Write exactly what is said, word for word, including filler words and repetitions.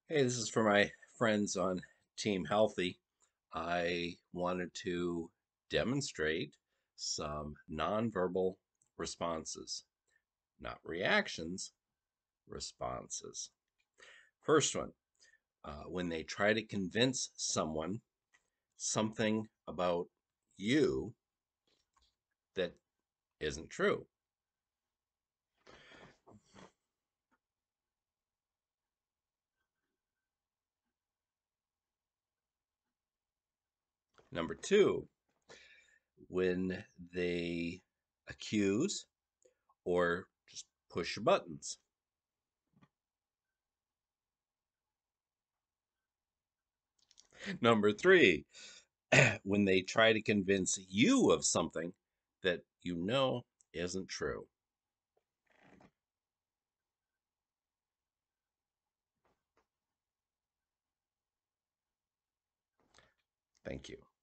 Hey, this is for my friends on Team Healthy. I wanted to demonstrate some nonverbal responses, not reactions, responses. First one, uh, when they try to convince someone something about you that isn't true. Number two, when they accuse or just push your buttons. Number three, when they try to convince you of something that you know isn't true. Thank you.